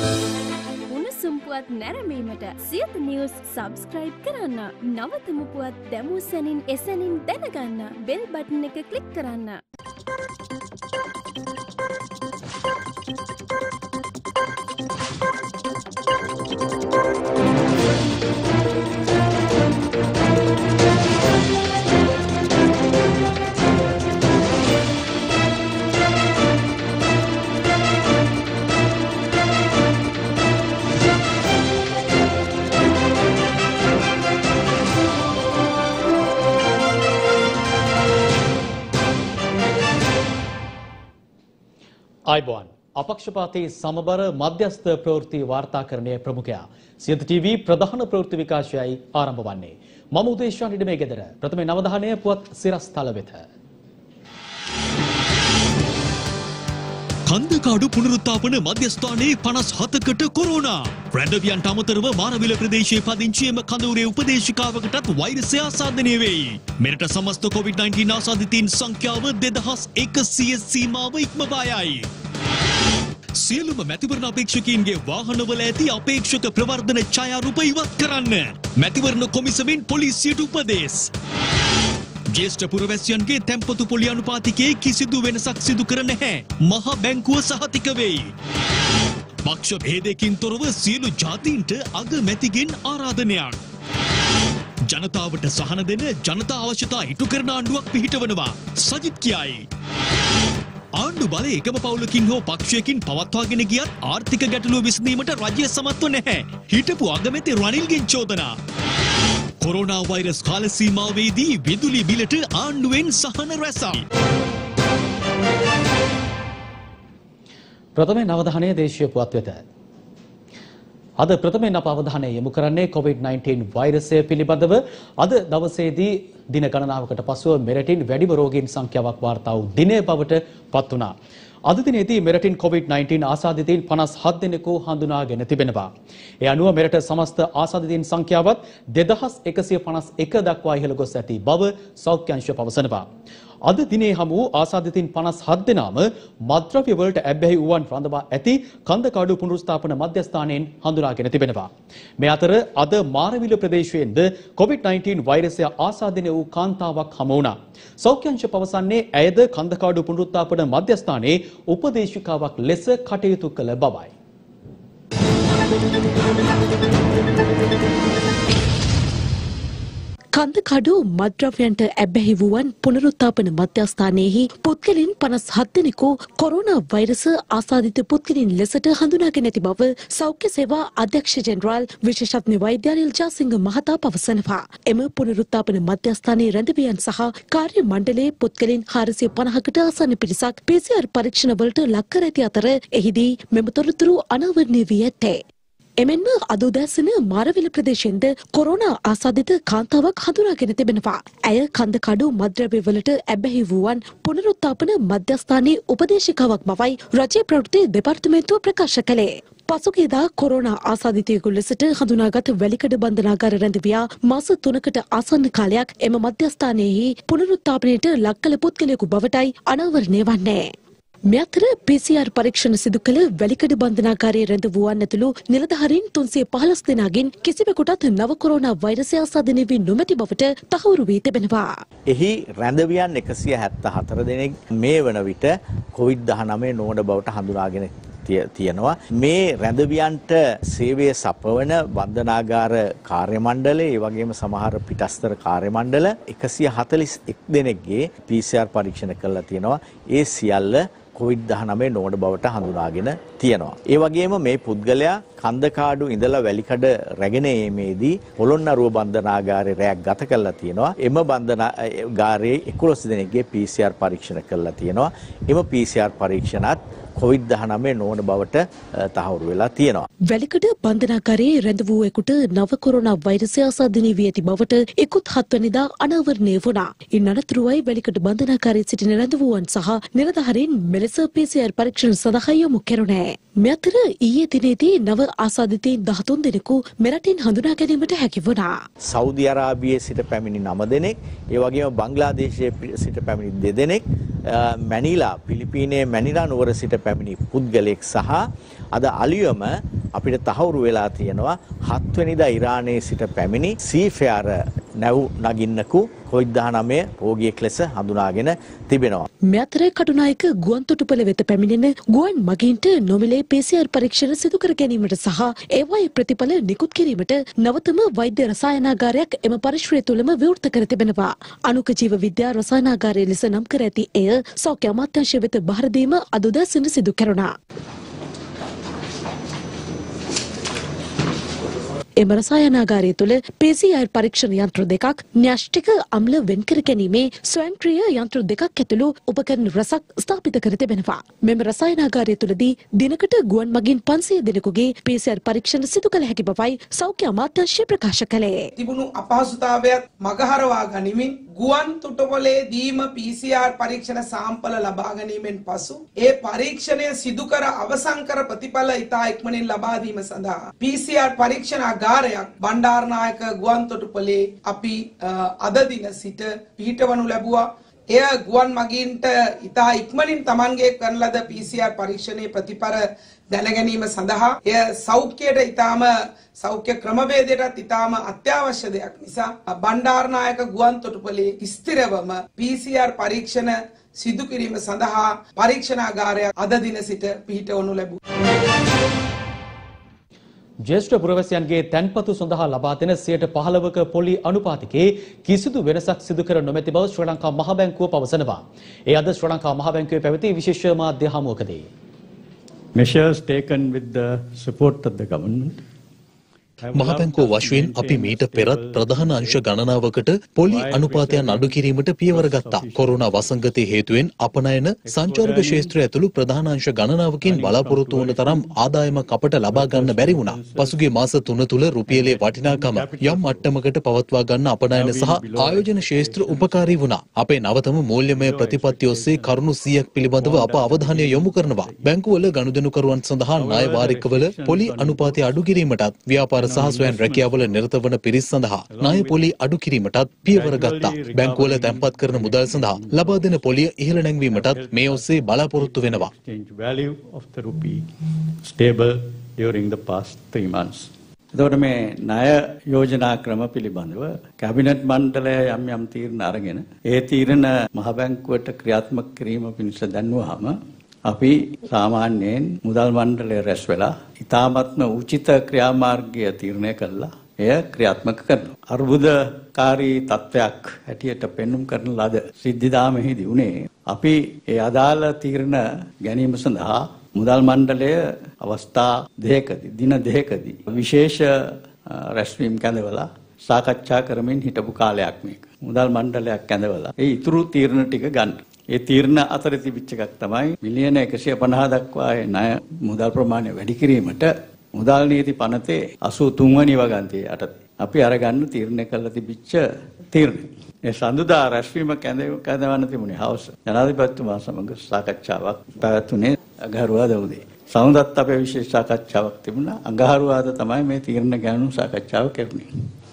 පුවත් නැරඹීමට Siyatha news subscribe කරන්න. නවතම පුවත් දැමූ සැනින් එසැනින් දැනගන්න බෙල් බටන් එක ක්ලික් කරන්න. आयुबोन अपक्षपाती समबर मध्यस्थ प्रवृत्ति वार्ताकरणे प्रमुखया सियत टीवी प्रधान प्रवृत्ति विकासයයි ආරම්භ වන්නේ මම උදේශාන් ඉඩමේ ගෙදර ප්‍රථම නවධානය පුවත් සිරස්තල වෙත කන්දකාඩු පුනරුත්ථාපන මධ්‍යස්ථානයේ 57කට කොරෝනා රැඳවියන්ට අමතරව මාරවිල ප්‍රදේශයේ පදිංචි එම කඳවුරේ උපදේශිකාවකටත් වෛරසය ආසාදනය වෙයි. මෙරට සමස්ත COVID-19 ආසාදිතයින් සංඛ්‍යාව 2100 සීමාව ඉක්මවා යයි. සියලුම මැතිවරණ අපේක්ෂකයින්ගේ වාහනවල ඇති අපේක්ෂක ප්‍රවර්ධන ඡායාරූප ඉවත් කරන්න. මැතිවරණ කොමිසමෙන් පොලිසියට උපදෙස්. ජ්‍යෙෂ්ඨ පුරවැසියන්ගේ තැන්පතු පොලි අනුපාතිකයේ කිසිදු වෙනසක් සිදු කර නැහැ. මහා බැංකුව සහතික වෙයි. පක්ෂ භේදයකින් තොරව සියලු ජාතීන්ට අගමැතිගෙන් ආරාධනයක්. ජනතාවට සහන දෙන ජනතා අවශ්‍යතා ඉටු කරන ආණ්ඩුවක් පිහිටවනවා සජිත් කියයි. ආණ්ඩු බලය එකම පවුලකින් හෝ පක්ෂයකින් පවත්වාගෙන ගියත් ආර්ථික ගැටලුව විසඳීමට රජය සමත්ව නැහැ. හිටපු අගමැති රනිල්ගෙන් චෝදනා. කොරෝනා වෛරස් කාල සීමාවේදී විදුලි බිලට ආණ්ඩුවෙන් සහන රැසක්. ප්‍රථමයෙන් අවධානය දේශීය පුවත් වෙත. අද ප්‍රථමයෙන් අප අවධානය යොමු කරන්නේ COVID-19 වෛරසය පිළිබඳව. අද දවසේදී දින ගණනාවකට පසුව මෙරටින් වැඩිම රෝගීන් සංඛ්‍යාවක් වාර්තා වූ දිනය බවට පත් වුණා. අද දිනේදී මෙරටින් COVID-19 ආසාදිතයින් 57 දෙනෙකු හඳුනාගෙන තිබෙනවා. ඒ අනුව මෙරට සමස්ත ආසාදිතයින් සංඛ්‍යාවත් 2151 දක්වා ඉහළ ගොස් ඇති බව සෞඛ්‍ය අංශය පවසනවා. අද දිනේ හමු වූ ආසාදිතයින් 57 දෙනාම මත්ද්‍රව්‍ය වලට ඇබ්බැහි වූවන් රඳවා ඇති කන්දකාඩු පුනරුස්ථාපන මධ්‍යස්ථානයෙන් හඳුනාගෙන තිබෙනවා. මේ අතර අද මාරවිල ප්‍රදේශයෙන්ද COVID-19 වෛරසය ආසාදනය වූ කාන්තාවක් හමු වුණා. සෞඛ්‍ය අංශය පවසන්නේ ඇයද කන්දකාඩු පුනරුත්ථාපන මධ්‍යස්ථානයේ උපදේශිකාවක් ලෙස කටයුතු කළ බවයි. කන්දකඩු මත්ද්‍රව්‍යයන්ට ඇබ්බැහි වූවන් පුනරුත්ථාපන මධ්‍යස්ථානයේහි පුද්ගලයන් 57 දෙනෙකු කොරෝනා වෛරස ආසාදිත පුද්ගලයන් ලෙසට හඳුනාගෙන ඇති බව සෞඛ්‍ය සේවා අධ්‍යක්ෂ ජෙනරාල් විශේෂඥ වෛද්‍ය අනිල් ජාසිංහ මහතා පවසනවා. එම පුනරුත්ථාපන මධ්‍යස්ථානයේ රැඳවියන් සහ කාර්ය මණ්ඩලයේ පුද්ගලයන් 450කට ආසන්න පිරිසක් PCR පරීක්ෂණ වලට ලක් කර ඇති අතර එහිදී මෙම තොරතුරු අනාවරණය වී ඇත්තේ. එමෙන්ම අද උදෑසන මාරවිල ප්‍රදේශයෙන්ද කොරෝනා ආසාදිත කාන්තාවක් හඳුනාගෙන තිබෙනවා. ඇය කන්දකඩු මත්ද්‍රව්‍ය වලට ඇබ්බැහි වූවන් පුනරුත්ථාපන මධ්‍යස්ථානයේ උපදේශිකාවක් බවයි රජයේ ප්‍රවෘත්ති දෙපාර්තමේන්තුව ප්‍රකාශ කළේ. පසුගියදා කොරෝනා ආසාදිතයෙකු ලෙසට හඳුනාගත් වැලිකඩ බන්ධනාගාර රැඳවියා මාස 3කට ආසන්න කාලයක් එම මධ්‍යස්ථානයේහි පුනරුත්ථාපනයට ලක් කළ පුද්ගලයෙකු බවටයි අනාවරණය වන්නේ. මේ අතර PCR පරීක්ෂණ සිදු කළ වැලිකඩ බන්ධනාගාරයේ රැඳ වූවන් ඇතුළු නිලධාරීන් 315 දෙනාගෙන් කිසිවෙකුටත් නව කොරෝනා වෛරසය ආසාදනය වී නොමැති බවට තහවුරු වී තිබෙනවා. එහි රැඳවියන් 174 දෙනෙක් මේ වන විට COVID-19 නොවන බවට හඳුනාගෙන තියෙනවා. මේ රැඳවියන්ට සේවය සපවන බන්ධනාගාර කාර්ය මණ්ඩලය, ඒ වගේම සමහර පිටස්තර කාර්ය මණ්ඩල 141 දෙනෙක්ගේ PCR පරීක්ෂණ කළා තියෙනවා. ඒ සියල්ල COVID-19 නොවන බවට හඳුනාගෙන තියෙනවා. ඒ වගේම මේ පුද්ගලයා කන්දකාඩු ඉඳලා වැලිකඩ රැගෙන ඒමේදී පොළොන්නරුව බන්ධනාගාරයේ රැයක් ගත කරලා තියෙනවා. එම බන්ධනාගාරයේ 11 දෙනෙක්ගේ PCR පරීක්ෂණ කළා තියෙනවා. එම PCR පරීක්ෂණත් COVID-19 නොවන බවට තහවුරු වෙලා තියෙනවා. වැලිකඩ බන්ධනාගාරයේ රැඳ වූවෙකුට නව කොරෝනා වෛරසය ආසාදනය වී ඇති බවට ඉකුත් 7 වෙනිදා අනාවරණය වුණා. ඉන් අනතුරුවයි වැලිකඩ බන්ධනාගාරයේ සිටින රැඳ වූවන් සහ නිලධාරීන් මෙලෙස PCR පරීක්ෂණ සඳහා යොමු කෙරුණේ. මේ අතර ඊයේ දිනේදී නව ආසාදිතයින් 13 දෙනෙකු මෙරටින් හඳුනා ගැනීමට හැකි වුණා. සෞදි අරාබියේ සිට පැමිණි 9 දෙනෙක්, ඒ වගේම බංග්ලාදේශයේ සිට පැමිණි 2 දෙනෙක්, මැනිලා පිලිපීනයේ මැනිලා නුවර සිට පැමිණි පුද්ගලයෙක් සහ අද අලියම අපිට තහවුරු වෙලා තියෙනවා 7 වෙනිදා ඉරානයේ සිට පැමිණි සීෆෙයාර් නැව් නගින්නකු COVID-19 රෝගියෙක් ලෙස හඳුනාගෙන තිබෙනවා. මේ අතර කටුනායක ගුවන් තොටුපළ වෙත පැමිණෙන ගුවන් මගීන්ට නොමිලේ PCR පරීක්ෂණ සිදු කර ගැනීමට සහ ඒවායේ ප්‍රතිඵල නිකුත් කිරීමට නවතම වෛද්‍ය රසායනාගාරයක් එම පරිශ්‍රය තුළම විවෘත කර තිබෙනවා. අනුක ජීව විද්‍යා රසායනාගාරය ලෙස නම් කර ඇති එය සෞඛ්‍ය අමාත්‍යාංශය වෙත බාර දීම අද උදෑසන සිදු කෙරුණා. එම රසායනාගාරය තුළ PCR පරීක්ෂණ යන්ත්‍ර දෙකක්, න්‍යෂ්ටික අම්ල වෙන්කර ගැනීමේ ස්වයංක්‍රීය යන්ත්‍ර දෙකක් ඇතුළු උපකරණ රසක් ස්ථාපිත කර තිබෙනවා. මෙම රසායනාගාරය තුළදී දිනකට ගුවන් මගින් 500 දෙනෙකුගේ PCR පරීක්ෂණ සිදු කළ හැකි බවයි සෞඛ්‍ය අමාත්‍යාංශය ප්‍රකාශ කළේ. තිබුණු අපහසුතාවයත් මගහරවා ගනිමින් ගුවන් තොටුපළේදීම PCR පරීක්ෂණ සාම්පල ලබා ගැනීමෙන් පසු ඒ පරීක්ෂණය සිදු කර අවසන් කර ප්‍රතිඵල ඉතා ඉක්මනින් ලබා දීම සඳහා PCR පරීක්ෂණ බණ්ඩාරනායක ගුවන් තොටුපළේ අපි අද දින සිට පිහිටවනු ලැබුවා. එය ගුවන් මගීන්ට ඉතා ඉක්මනින් Tamanගේ කරන ලද PCR පරීක්ෂණයේ ප්‍රතිඵල දැන ගැනීම සඳහා එය සෞඛ්‍යයට ඉතාම සෞඛ්‍ය ක්‍රමවේදයටත් ඉතාම අත්‍යවශ්‍ය දෙයක් නිසා බණ්ඩාරනායක ගුවන් තොටුපළේ ස්ථිරවම PCR පරීක්ෂණ සිදු කිරීම සඳහා පරීක්ෂණාගාරයක් අද දින සිට පිහිටවනු ලැබුවා. ජ්‍යෙෂ්ඨ පුරවැසියන්ගේ තැන්පතු සඳහා ලබා දෙන 15%ක පොලි අනුපාතිකයේ කිසිදු වෙනසක් සිදු කර නොමැති බව ශ්‍රී ලංකා මහ බැංකුව පවසනවා. ඒ අද ශ්‍රී ලංකා මහ බැංකුවේ පැවති විශේෂ මාධ්‍ය හමුවකදී. Measures taken with the support of the government. මහ බැංකුව වශයෙන් අපි මීට පෙරත් ප්‍රධාන අංශ ගණනාවකට පොලි අනුපාතයන් අඩු කිරීමට පියවර ගත්තා. කොරෝනා වසංගතය හේතුවෙන් අපනයන සංචාරක ක්ෂේත්‍රය ඇතුළු ප්‍රධාන අංශ ගණනාවකින් බලාපොරොත්තු වන තරම් ආදායමක් අපට ලබා ගන්න බැරි වුණා. පසුගිය මාස 3 තුල රුපියලේ වටිනාකම යම් මට්ටමකට පවත්වා ගන්න අපනයන සහ ආයෝජන ක්ෂේත්‍ර උපකාරී වුණා. අපේ නවතම මූල්‍යමය ප්‍රතිපත්ති ඔස්සේ කරුණු 100ක් පිළිබඳව අප අවධානය යොමු කරනවා. බැංකුවල ගනුදෙනුකරුවන් සඳහා ණය වාරිකවල පොලි අනුපාතය අඩු කිරීමටත් ව්‍යාපාර සහ ස්වයං රැකියාවල නිරත වන පිරිස් සඳහා ණය පොලි අඩු කිරීමටත් පියවර ගත්තා. බැංකුවල තැන්පත් කරන මුදල් සඳහා ලබා දෙන පොලිය ඉහළ නැංවීමටත් මේ ඔස්සේ බලාපොරොත්තු වෙනවා. Value of the rupee stable during the past 3 months. එතකොට මේ ණය යෝජනා ක්‍රම පිළිබඳව කැබිනට් මණ්ඩලය යම් තීරණ අරගෙන ඒ තීරණ මහ බැංකුවට ක්‍රියාත්මක කිරීම පිණිස දැන්වුවාම අපි සාමාන්‍යයෙන් මුදල් මණ්ඩලය රැස් වෙලා ඉතාමත්ම උචිත ක්‍රියාමාර්ගය තීරණය කළා එය ක්‍රියාත්මක කරනවා. අර්බුදකාරී තත්ත්වයක් හැටියට පෙන්눔 කරන ලද සිද්ධාමෙහිදී උනේ අපි ඒ අදාළ තීරණ ගැනීම සඳහා මුදල් මණ්ඩලය අවස්ථා දෙකකදී දින දෙකකදී විශේෂ රැස්වීම් කැඳවලා සාකච්ඡා කරමින් හිටපු කාලයක් මේක. මුදල් මණ්ඩලයක් කැඳවලා ඒ ඉතුරු තීරණ ටික ගන්න. ඒ තීරණ අතර තිබිච්ච එකක් තමයි මිලියන 150 දක්වා ණය මුදල් ප්‍රමාණය වැඩි කිරීමට මුදල් නීති පනතේ 83 වෙනි වගන්තිය යටතේ අපි අරගන්න තීරණය කළා තිබිච්ච තීරණය. ඒ සඳුදා රැස්වීම කැඳවන්න තිබුණේ හවස. ජනාධිපතිතුමා සමග සාකච්ඡාවක් පැවැත්ුණේ අඟහරුවාදා උදේ. සඳුදාත් අපේ විශේෂ සාකච්ඡාවක් තිබුණා. අඟහරුවාදා තමයි මේ තීරණ ගැනීම සාකච්ඡාව කෙරුණේ.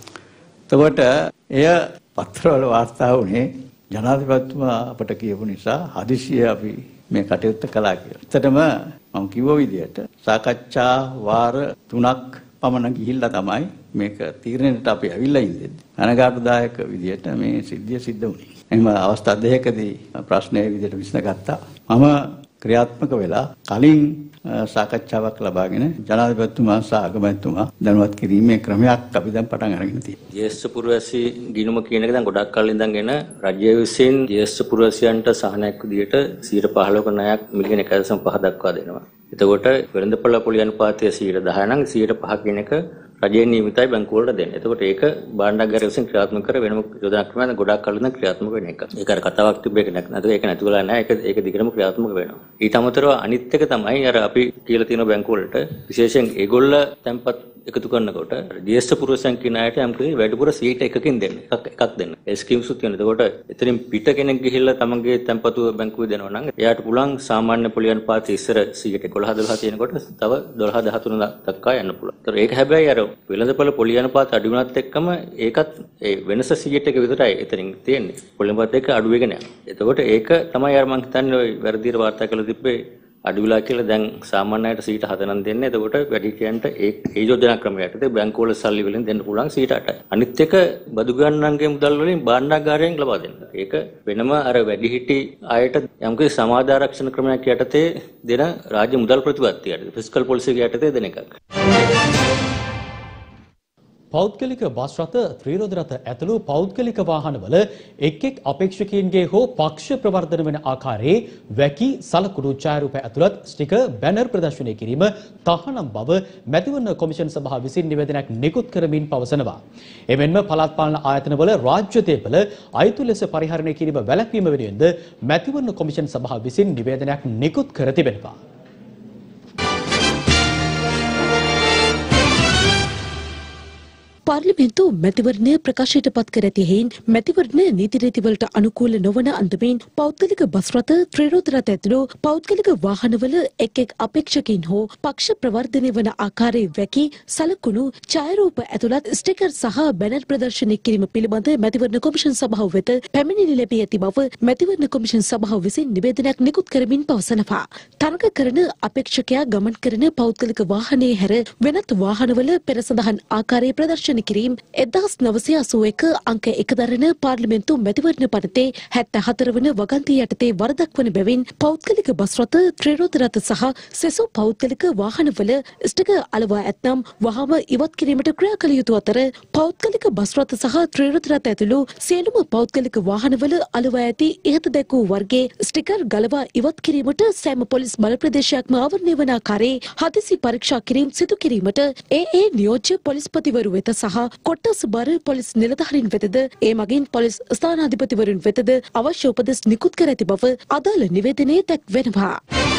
එතකොට එය පත්‍රවල වාර්තා වුණේ ජනාධිපතිතුමා අපට කියපු නිසා හදිසියෙ අපි මේ කටයුත්ත කළා කියලා. ඇත්තටම මම කිව්ව විදිහට සාකච්ඡා වාර 3ක් පමණ ගිහිල්ලා තමයි මේක තීරණයට අපි ඇවිල්ලා ඉන්නේ. අනගාටුදායක විදිහට මේ සිද්ධිය සිද්ධ වුණේ. එහෙනම් අවස්ථා දෙකකදී ප්‍රශ්නයේ විදිහට විසඳගත්තා. මම ක්‍රියාත්මක වෙලා කලින් සාකච්ඡාවක් ලබාගෙන ජනාධිපතිතුමා සහ අගමැතිතුමා දැනුවත් කිරීමේ ක්‍රමයක් අපි දැන් පටන් අරගෙන තියෙනවා. ජ්‍යෙෂ්ඨ පුරවැසි ගිණුම කියන එක දැන් ගොඩක් කල් ඉඳන්ගෙන රජය විසින් ජ්‍යෙෂ්ඨ පුරවැසියන්ට සහනයක් විදියට 15%ක ණයක් මිලියන 1.5 දක්වා දෙනවා. එතකොට වෙළඳපොළ පොලි අනුපාතය 10% නම් 5% කියන එක රජයේ නියමිතයි බැංකුව වලට දෙන්නේ. එතකොට ඒක භාණ්ඩාගාරය විසින් ක්‍රියාත්මක කර වෙනම යෝජනා ක්‍රමයක් ගොඩක් කල් ඉඳන් ක්‍රියාත්මක වෙන එක. ඒක අර කතාවක් තිබ්බ එක නැත්නම් ඒක නැති වෙලා නැහැ. ඒක දිගටම ක්‍රියාත්මක වෙනවා. ඊට අමතරව අනිත් එක තමයි අර අපි කියලා තියෙන බැංකුව වලට විශේෂයෙන් ඒගොල්ල තැන්පත් එකතු කරනකොට ජ්‍යෙෂ්ඨ පුරවැසියන් කියන අයට යම් කිසි වැඩිපුර සීට් එකකින් දෙන්න. එකක් දෙන්න. ඒ ස්කීම්ස් උත් තියෙනවා. එතකොට එතනින් පිට කෙනෙක් ගිහිල්ලා තමන්ගේ තැන්පතුව බැංකුවේ දෙනවා නම් එයාට පුළුවන් සාමාන්‍ය පොලි අනුපාතය ඉස්සර 11 තියෙනකොට තව 12 13 දක්වා යන්න පුළුවන්. ඒතර ඒක හැබැයි අර වෙළඳපොළ පොලි අනුපාත අඩු වුණත් එක්කම ඒකත් ඒ වෙනස 100ට එක විතරයි එතනින් තියෙන්නේ. පොලි අනුපාත එක අඩු වෙගෙන යනවා. එතකොට ඒක තමයි අර මම හිතන්නේ ওই වැරදියට වාර්තා කළ තිබ්බේ අඩු වෙලා කියලා දැන් සාමාන්‍යයට 4% දෙන්නේ. එතකොට වැඩිහිටියන්ට ඒ යෝජනා ක්‍රමයට බැංකුව වල සල්ලි වලින් දෙන්න පුළුවන් 8%යි. අනිත් එක බදු ගන්නන්ගේ මුදල් වලින් භාණ්ඩාගාරයෙන් ලබා දෙන්න. ඒක වෙනම අර වැඩිහිටි අයට යම්කිසි සමාජාරක්ෂණ ක්‍රමයක් යටතේ දෙන රාජ්‍ය මුදල් ප්‍රතිපත්තියට ෆිස්කල් පොලිසි එක යටතේ දෙන එකක්. පෞද්ගලික බස් රථ, ත්‍රිරෝද රථ ඇතුළු පෞද්ගලික වාහනවල එක් අපේක්ෂකයින්ගේ හෝ පක්ෂ ප්‍රවර්ධන වන ආකාරයේ වැකි සලකුණු ඡායාරූප ඇතුළත් ස්ටිකර් බැනර් ප්‍රදර්ශනය කිරීම තහනම් බව මැතිවරණ කොමිෂන් සභාව විසින් නිවේදනයක් නිකුත් කරමින් පවසනවා. එමෙන්ම පළාත් පාලන ආයතනවල රාජ්‍ය දේපළ අයුතු ලෙස පරිහරණය කිරීම වැළැක්වීම වෙනුවෙන්ද මැතිවරණ කොමිෂන් සභාව විසින් නිවේදනයක් නිකුත් කර තිබෙනවා. පාර්ලිමේන්තු මැතිවරණය ප්‍රකාශයට පත් කර ඇති හේයින් මැතිවරණ නීති රීතිවලට අනුකූල නොවන අන්දමින් පෞද්ගලික බස් රථ, ත්‍රිරෝද රථ ඇතුළු පෞද්ගලික වාහනවල එක් අපේක්ෂකයින් හෝ පක්ෂ ප්‍රවර්ධනය වන ආකාරයේ වැකි සලකුණු ඡායාරූප ඇතුළත් ස්ටිකර් සහ බැනර් ප්‍රදර්ශනය කිරීම පිළිබඳ මැතිවරණ කොමිෂන් සභාව වෙත පැමිණිලි ලැබී ඇති බව මැතිවරණ කොමිෂන් සභාව විසින් නිවේදනයක් නිකුත් කරමින් පවසනවා. තරඟ කරන අපේක්ෂකයා ගමන් කරන පෞද්ගලික වාහනයේ හැර වෙනත් වාහනවල පෙර සඳහන් ආකාරයේ ප්‍රදර්ශන කිරීම 1981 අංක 1 දරන පාර්ලිමේන්තු මැතිවරණ පනතේ 74 වන වගන්තිය යටතේ වරදක් වන බැවින් පෞද්ගලික බස් රථ, ත්‍රිරෝද රථ සහ සෙසු පෞද්ගලික වාහනවල ස්ටිකර් අලවා ඇතනම් වහාම ඉවත් කිරීමට ක්‍රියා කළ යුතු අතර පෞද්ගලික බස් රථ සහ ත්‍රිරෝද රථ ඇතුළු සියලුම පෞද්ගලික වාහනවල අලවා ඇති ඉහත දැක්වූ වර්ගයේ ස්ටිකර් ගලවා ඉවත් කිරීමට සෑම පොලිස් බල ප්‍රදේශයක්ම ආවරණය වන ආකාරයේ හදිසි පරීක්ෂා කිරීම සිදු කිරීමට ඒ නියෝජ්‍ය පොලිස්පතිවරු වෙත සහ කොට්ටාස බර පොලිස් නිලධාරීන් වෙතද ඒ මගින් පොලිස් ස්ථානාධිපතිවරුන් වෙතද අවශ්‍ය උපදෙස් නිකුත් කර ඇති බව අදාළ නිවේදනයේ දැක්වෙනවා.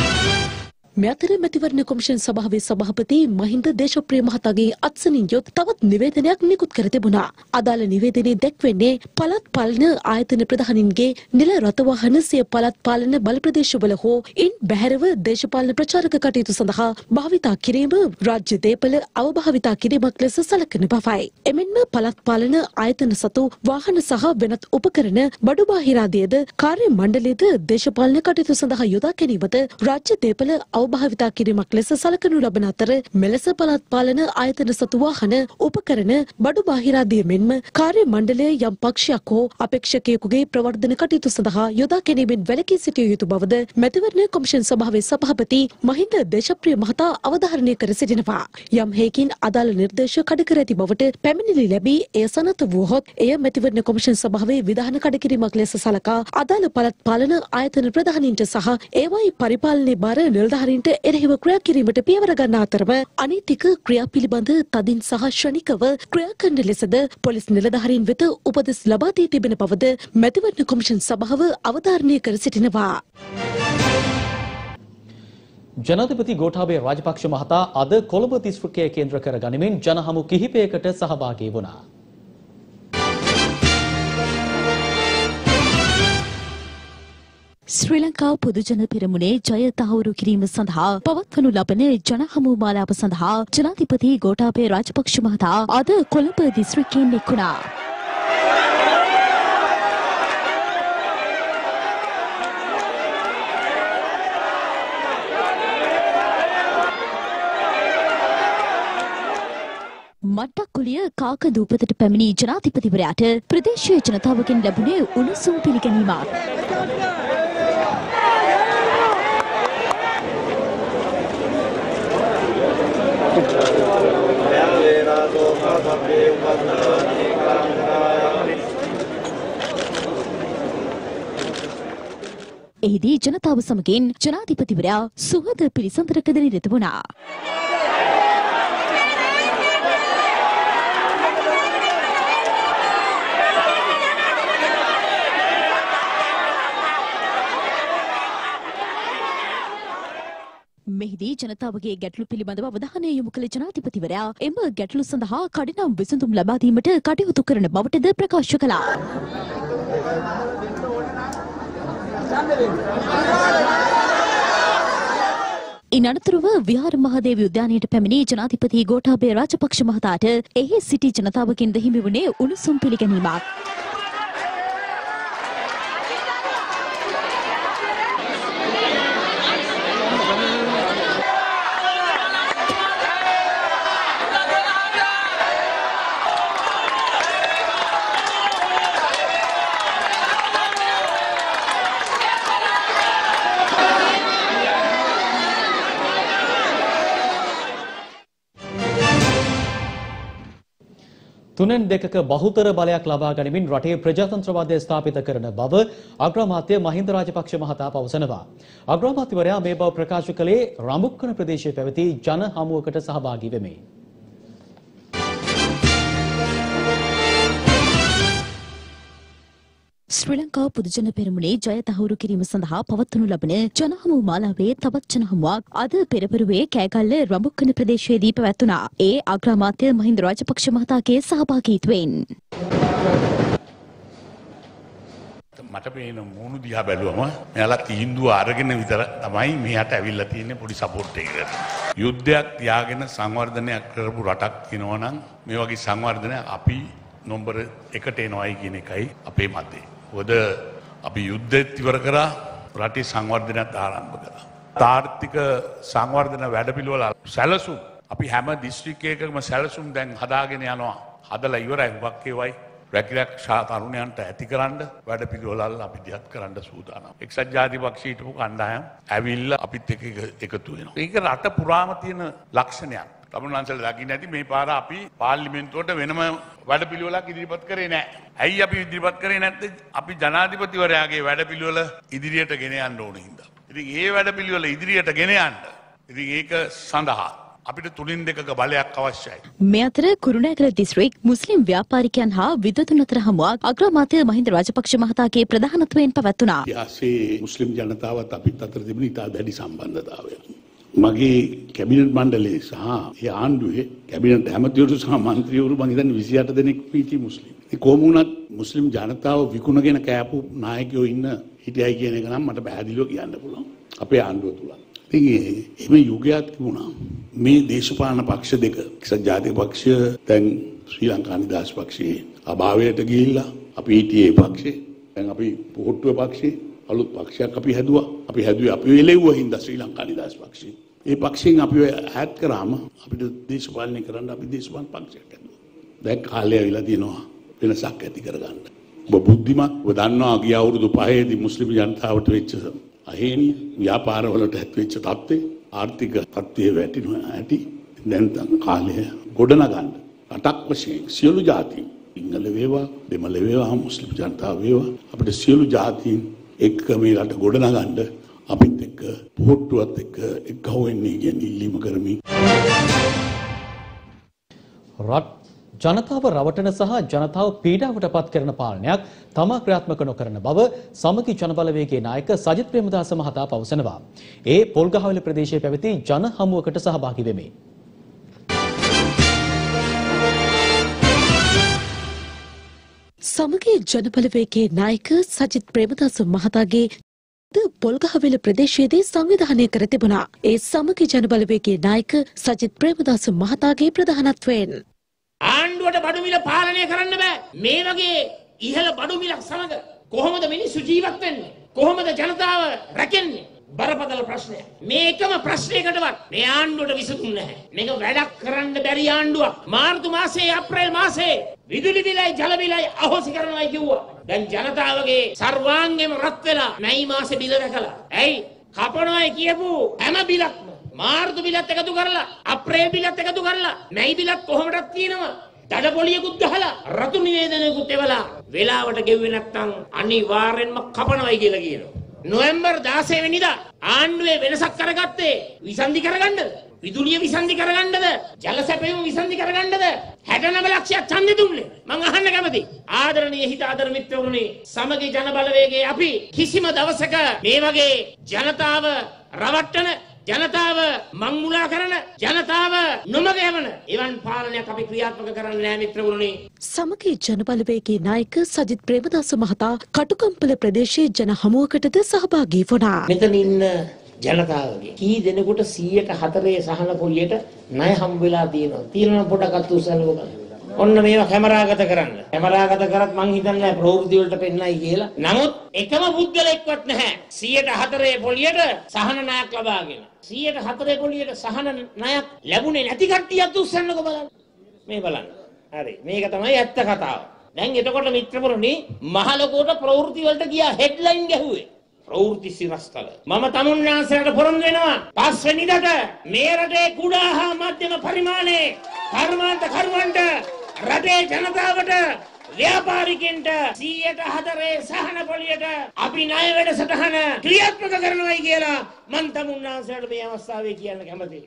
මෙතර මැතිවරණ කොමිෂන් සභාවේ සභාපති මහින්ද දේශප්‍රිය මහතාගේ අත්සනින් යොත් තවත් නිවේදනයක් නිකුත් කර තිබුණා. අදාළ නිවේදනයේ දැක්වෙන්නේ පළාත් පාලන ආයතන ප්‍රධානීන්ගේ නිල රථ වාහන සිය පළාත් පාලන බල ප්‍රදේශවල හෝ ඉන් බැහැරව දේශපාලන ප්‍රචාරක කටයුතු සඳහා භාවිතා කිරීම රාජ්‍ය දේපළ අවභාවිතා කිරීමක් ලෙස සැලකෙන බවයි. එමෙන්ම පළාත් පාලන ආයතන සතු වාහන සහ වෙනත් උපකරණ බඩු බාහිරාදියද කාර්ය මණ්ඩලයේද දේශපාලන කටයුතු සඳහා යොදා ගැනීමද රාජ්‍ය දේපළ භාවිතා කිරීමක් ලෙස සලකනු ලබන අතර මෙලෙස පළාත් පාලන ආයතන සතු වාහන උපකරණ බඩු බාහිරාදිය මෙන්ම කාර්ය මණ්ඩලය යම් පක්ෂයක් හෝ අපේක්ෂකයෙකුගේ ප්‍රවර්ධන කටයුතු සඳහා යොදා ගැනීමෙන් වැළකී සිටිය යුතු බවද මැතිවරණ කොමිෂන් සභාවේ සභාපති මහින්ද දේශප්‍රිය මහතා අවධාරණය කර සිටිනවා. යම් හේකින් අදාළ නිර්දේශ කඩ කර ඇති බවට පැමිණිලි ලැබී එය සනත වූහොත් එය මැතිවරණ කොමිෂන් සභාවේ විධාන කඩ කිරීමක් ලෙස සලකා අදාළ පළාත් පාලන ආයතන ප්‍රධානීන්ට සහ ඒවායි පරිපාලනයේ බාර නිලධාරීන් එරෙහිව ක්‍රියා කිරීමට පියවර ගන්නා අතරම අනීතික ක්‍රියා පිළිබඳ තදින් සහ ශ්‍රණිකව ක්‍රියා කරන ලෙසද පොලිස් නිලධාරීන් වෙත උපදෙස් ලබා දී තිබෙන බවද මැතිවරණ කොමිෂන් සභාව අවධාරණය කර සිටිනවා. ජනාධිපති ගෝඨාභය රාජපක්ෂ මහතා අද කොළඹ දිස්ත්‍රික්කය කේන්ද්‍ර කර ගනිමින් ජනහමු කිහිපයකට සහභාගී වුණා. ශ්‍රී ලංකා පොදුජන පෙරමුණේ ජය තහවුරු කිරීම සඳහා පවත්වනු ලබන ජනහමු මාලාව සඳහා ජනාධිපති ගෝඨාභය රාජපක්ෂ මහතා අද කොළඹ දිස්ත්‍රික්කයෙන් එක් වුණා. මට්ටක්කුලිය කාකදූපතට පැමිණි ජනාධිපතිවරයාට ප්‍රදේශීය ජනතාවගෙන් ලැබුණේ උණුසුම් පිළිගැනීමක්. එහිදී ජනතාව සමගින් ජනාධිපතිවරයා සුහද පිළිසඳරකද නිරත වුණා. මෙහිදී ජනතාවගේ ගැටලු පිළිබඳව අවධානය යොමු කළ ජනාධිපතිවරයා එම ගැටලු සඳහා කඩිනම් විසඳුම් ලබා දීමට කටයුතු කරන බවටද ප්‍රකාශ කළා. ඉන් අනතුරුව විහාර මහදේවි උද්‍යානයට පැමිණි ජනාධිපති ගෝඨාභය රාජපක්ෂ මහතාට එහි සිටි ජනතාවගෙන් දෙහිමි වුණේ උණුසුම් පිළිගැනීමක්. තුනෙන් දෙකක බහුතර බලයක් ලබා ගනිමින් රටේ ප්‍රජාතන්ත්‍රවාදය ස්ථාපිත කරන බව අග්‍රාමාත්‍ය මහින්ද රාජපක්ෂ මහතා පවසනවා. අග්‍රාමාත්‍යවරයා මේ බව ප්‍රකාශ කළේ රඹුක්කන ප්‍රදේශයේ පැවති ජන හමුවකට සහභාගී වෙමින්. ශ්‍රී ලංකා පොදුජන පෙරමුණේ ජය තහවුරු කිරීම සඳහා පවත්වනු ලබන ජනහමු මාලාවේ තවත් ජනහමුවක් අද පෙරපරුවේ කෑගල්ල රඹුක්කන ප්‍රදේශයේදී පැවැත්වුණා. ඒ අග්‍රාමාත්‍ය මහින්ද රාජපක්ෂ මහතාගේ සහභාගීත්වයෙන්. මට පේන මූණු දිහා බැලුවම මෙයාලා තීන්දුව අරගෙන විතර තමයි මෙයාට ඇවිල්ලා තියෙන්නේ පොඩි සපෝට් එකකට. යුද්ධයක් තියාගෙන සංවර්ධනයක් කරපු රටක් තියෙනවා නම් මේ වගේ සංවර්ධනයක් අපි නම්බර 1ට එනවයි කියන එකයි අපේ මතය. මොකද අපි යුද්ධෙත් ඉවර කරා රටේ සංවර්ධනයත් ආරම්භ කරා. ආර්ථික සංවර්ධන වැඩපිළිවෙල සැලසුම් අපි හැම දිස්ත්‍රික්කයකම සැලසුම් දැන් හදාගෙන යනවා. හදලා ඉවරයි. හුඟක් ඒවයි රැකිරක්ෂා තරුණයන්ට ඇතිකරන්න වැඩපිළිවෙල අපි දිහත් කරන්න සූදානම්. එක්සත් ජාතික පක්ෂයේ හිටපු කණ්ඩායම් ඇවිල්ලා අපිත් එක්ක එකතු වෙනවා. ඒක රට පුරාම තියෙන ලක්ෂණයක්. තමුන්වන්සල දකින්න ඇති මේ පාර අපි පාර්ලිමේන්තුවට වෙනම වැඩපිළිවෙලක් ඉදිරිපත් කරේ නැහැ. ඇයි අපි ඉදිරිපත් කරේ නැත්තේ? අපි ජනාධිපතිවරයාගේ වැඩපිළිවෙල ඉදිරියට ගෙන යන්න ඕන හින්දා. ඉතින් ඒ වැඩපිළිවෙල ඉදිරියට ගෙන යන්න ඉතින් ඒක සඳහා අපිට තුලින් දෙකක බලයක් අවශ්‍යයි. මේ අතර කුරුණෑගල දිස්ත්‍රික් මුස්ලිම් ව්‍යාපාරිකයන් හා විද්වතුන් අතර හමුවක් අග්‍රාමාත්‍ය මහින්ද රාජපක්ෂ මහතාගේ ප්‍රධානත්වයෙන් පැවැත්වුණා. යාසේ මුස්ලිම් ජනතාවත් අපිත් අතර තිබුණ ඉතා දැඩි සම්බන්ධතාවයක්. මගේ කැබිනට් මණ්ඩලයේ සහ ඒ ආණ්ඩුවේ කැබිනට් ඇමතිවරු සහ මන්ත්‍රීවරු මම හිතන්නේ 28 දෙනෙක් පිටි මුස්ලිම්. ඒ කොහොම වුණත් මුස්ලිම් ජනතාව විකුණගෙන කෑපු නායකයෝ ඉන්න හිටියයි කියන එක නම් මට පැහැදිලිව කියන්න පුළුවන්. අපේ ආණ්ඩුව තුල. ඉතින් මේ යුගයක් තිබුණා. මේ දේශපාලන පක්ෂ දෙක එක්සත් ජාතික පක්ෂය දැන් ශ්‍රී ලංකා නිදහස් පක්ෂයේ අභාවයට ගිහිල්ලා අපි හිටියේ පක්ෂේ. දැන් අපි පොහොට්ටුව පක්ෂේ අලුත් පක්ෂයක් අපි හැදුවා. අපි හැදුවේ අපි එළෙව්ව හින්දා ශ්‍රී ලංකා නිදහස් පක්ෂය. ඒ පක්ෂයෙන් අපි ඈඩ් කරාම අපිට දේශපාලනය කරන්න අපි දේශපාලන පක්ෂයක් හැදුවා. දැන් කාලය ඇවිල්ලා තියෙනවා වෙනසක් ඇති කරගන්න. ඔබ බුද්ධිමත් ඔබ දන්නවා ගිය අවුරුදු 5ේදී මුස්ලිම් ජනතාවට වෙච්ච අහේනිය ව්‍යාපාරවලට ඇතිවෙච්ච තත්ත්වේ ආර්ථික තත්ත්වයේ වැටෙනවා ඇති. දැන් කාලය ගොඩනගන්න රටක් වශයෙන් සියලු ජාතීන් සිංහල වේවා දෙමළ වේවා මුස්ලිම් ජනතාව වේවා අපිට සියලු ජාතීන් එක්ක මේ රට ගොඩනගන්න අපිත් එක්ක පොහොට්ටුවත් එක්ක එක්කව වෙන්නේ කියන ඉල්ලීම කරමි. ජනතාව රවටන සහ ජනතාව පීඩාවට පත් කරන පාලනයක් තමා ක්‍රියාත්මක නොකරන බව සමගි ජනබලවේගයේ නායක සජිත් ප්‍රේමදාස මහතා පවසනවා. ඒ පොල්ගහවෙල ප්‍රදේශයේ පැවති ජන හමුවකට සහභාගී වෙමි. සමගි ජනබලවේගයේ නායක සජිත් ප්‍රේමදාස මහතාගේ පොල්ගහවෙල ප්‍රදේශයේදී සංවිධානය කර තිබුණා. ඒ සමගි ජනබලවේගයේ නායක සජිත් ප්‍රේමදාස මහතාගේ ප්‍රධානත්වයෙන් ආණ්ඩුවට බඩු මිල පාලනය කරන්න බෑ. මේ වගේ ඉහළ බඩු මිලක් සමග කොහොමද මිනිස්සු ජීවත් වෙන්නේ? කොහොමද ජනතාව රැකෙන්නේ? බරපතල ප්‍රශ්නයක්. මේ එකම ප්‍රශ්නයකටවත් මේ ආණ්ඩුවට විසඳුම් නැහැ. මේක වැඩක් කරන්න බැරි ආණ්ඩුවක්. මාර්තු මාසයේ අප්‍රේල් මාසයේ විදුලි බිලයි ජල බිලයි අහෝසි කරනවායි කිව්වා. දැන් ජනතාවගේ සර්වාංගෙම රත් වෙලා මැයි මාසේ බිල දැකලා. ඇයි කපනවායි කියපු හැම බිලක්ම මාර්තු බිලත් එකතු කරලා අප්‍රේල් බිලත් එකතු කරලා මැයි බිලත් කොහොමදක් තියෙනවා. දඩපොලියකුත් ගහලා රතු නිවේදනයකුත් එවලා වෙලාවට ගෙව්වේ නැත්නම් අනිවාර්යෙන්ම කපනවායි කියලා කියනවා. නොවැම්බර් 16 වෙනිදා ආණ්ඩුවේ වෙනසක් කරගත්තේ විසන්ධි කරගන්නද? විදුලිය විසන්ධි කරගන්නද? ජල සැපයුම විසන්ධි කරගන්නද? 69 ලක්ෂයක් ඡන්දෙ දුන්නේ. මං අහන්න කැමතියි. ආදරණීය හිතාදර මිත්‍රවරුනි, සමගි ජන බලවේගයේ අපි කිසිම දවසක මේ වගේ ජනතාව රවට්ටන, ජනතාව මංමුලා කරන, ජනතාව නොමග යවන එවන් පාලනයක් අපි ක්‍රියාත්මක කරන්නේ නැහැ මිත්‍රවරුනි. සමගි ජනබලවේගයේ නායක සජිත් ප්‍රේමදාස මහතා කටුකම්පල ප්‍රදේශයේ ජන හමුවකටද සහභාගී වුණා. මෙතන ඉන්න ජනතාවගේ කී දෙනෙකුට 104 සහන පොලියට ණය හම්බ වෙලා තියෙනවා පොඩ්ඩක් උසලව බලන්න. ඔන්න මේවා කැමරාගත කරන්න. කැමරාගත කරත් මං හිතන්නේ ප්‍රවෘත්ති වලට පෙන්නයි කියලා. නමුත් එකම පුද්ගලෙක්වත් නැහැ 104 පොලියට සහන ණයක් ලබාගෙන. 104 පොලියට සහන ණයක් ලැබුණේ නැති කට්ටියත් උස්සන්නකො බලන්න. මේ බලන්න. හරි. මේක තමයි ඇත්ත කතාව. දැන් එතකොට මිත්‍රපුරනි මහලොකෝට ප්‍රවෘත්ති වලට ගියා හෙඩ්ලයින් ගැහුවේ. ප්‍රවෘත්ති සිරස්තල. මම තමුන්නාන්සේට පොරොන්දු වෙනවා. 5 වෙනිදාට මේ රටේ කුඩා හා මධ්‍යම පරිමාණයේ කර්මාන්ත කරුවන්ට රටේ ජනතාවට ව්‍යාපාරිකයන්ට 104 සහන පොලියට අපි ණය වැඩසටහන ක්‍රියාත්මක කරනවායි කියලා මම තමුන්නාන්සලට මේ අවස්ථාවේ කියන්න කැමතියි.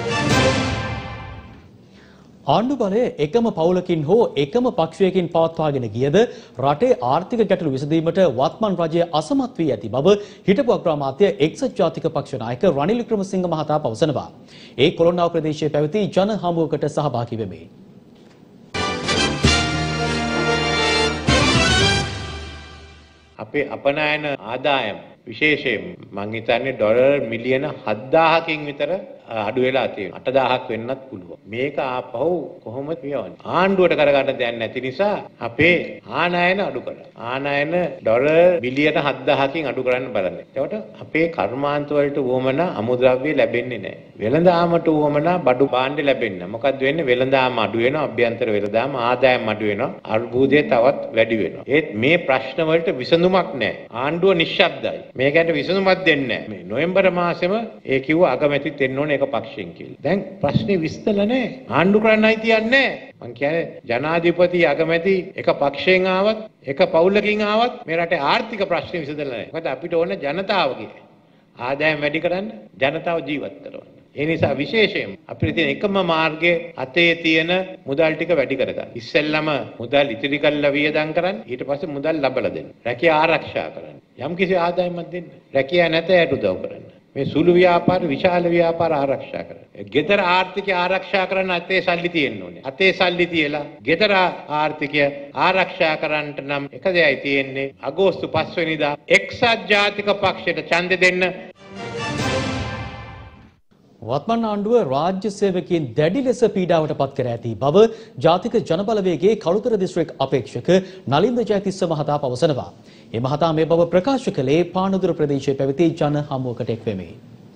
ආණ්ඩු බලය එකම පවුලකින් හෝ එකම පක්ෂයකින් පවත්වාගෙන ගියද රටේ ආර්ථික ගැටලු විසඳීමට වත්මන් රජය අසමත් වී ඇති බව හිටපු අග්‍රාමාත්‍ය එක්සත් ජාතික පක්ෂ නායක රනිල් වික්‍රමසිංහ මහතා පවසනවා. ඒ කොළොන්නාව ප්‍රදේශයේ පැවති ජන හමුවකට සහභාගී වෙමින් අපේ අපනයන ආදායම් විශේෂයෙන් මං හිතන්නේ ඩොලර් මිලියන 7000කින් විතර අඩු වෙලා තියෙනවා. 8000ක් වෙන්නත් පුළුවන්. මේක ආපහු කොහොමද පියවන්නේ? ආණ්ඩුවට කරගන්න දෙයක් නැති නිසා අපේ ආනයන අඩු කරා. ආනයන ඩොලර් බිලියන 7000කින් අඩු කරන්න බලන්නේ. එතකොට අපේ කර්මාන්ත වලට වොමන අමුද්‍රව්‍ය ලැබෙන්නේ නැහැ. වෙළඳාමට වොමන බඩු භාණ්ඩ ලැබෙන්නේ නැහැ. මොකද වෙන්නේ? වෙළඳාම අඩු වෙනවා, අභ්‍යන්තර වෙළඳාම ආදායම් අඩු වෙනවා, අර්බුදය තවත් වැඩි වෙනවා. ඒත් මේ ප්‍රශ්න වලට විසඳුමක් නැහැ. ආණ්ඩුව නිශ්ශබ්දයි. මේකට විසඳුමක් දෙන්නේ නැහැ. මේ නොවැම්බර් මාසෙම ඒ කිව්ව අගමැතිත් එන්න ඕනේ එක පක්ෂයෙන් කියලා. දැන් ප්‍රශ්නේ විසඳලා නැහැ. ආණ්ඩු කරන්න අයිතියක් නැහැ. මං කියන්නේ ජනාධිපති අගමැති එක පක්ෂයෙන් ආවත් එක පවුලකින් ආවත් මේ රටේ ආර්ථික ප්‍රශ්නේ විසඳලා නැහැ. මොකද අපිට ඕන ජනතාවගේ ආදායම් වැඩි කරන්න, ජනතාව ජීවත් කරවන්න. ඒ නිසා විශේෂයෙන් අපිට තියෙන එකම මාර්ගය අතේ තියෙන මුදල් ටික වැඩි කරගන්න. ඉස්සෙල්ලම මුදල් ඉතිරි කරලා වියදම් කරන්න, ඊට පස්සේ මුදල් ලබලා දෙන්න. රැකියා ආරක්ෂා කරන්න. යම්කිසි ආදායමක් දෙන්න. රැකියා නැත යට උදව් කරන්න. මේ සුළු ව්‍යාපාර විශාල ව්‍යාපාර ආරක්ෂා කරන්න. ගෙදර ආර්ථිකය ආරක්ෂා කරන්න අතේ සල්ලි තියෙන්න ඕනේ. අතේ සල්ලි තියලා ගෙදර ආර්ථිකය ආරක්ෂා කරන්නට නම් එක දෙයයි තියෙන්නේ. අගෝස්තු 5 වෙනිදා එක්සත් ජාතික පක්ෂයට ඡන්දෙ දෙන්න. වත්මන් ආණ්ඩුව රාජ්‍ය සේවකයන් දැඩි ලෙස පීඩාවට පත් කර ඇති බව ජාතික ජනබලවේගයේ කළුතර දිස්ත්‍රික් අපේක්ෂක නලින්ද ජයතිස්ස මහතා පවසනවා. ඒ මහතා මේ බව ප්‍රකාශ කළේ පානදුර ප්‍රදේශයේ පැවති ජන හමුවකට එක් වෙමින්.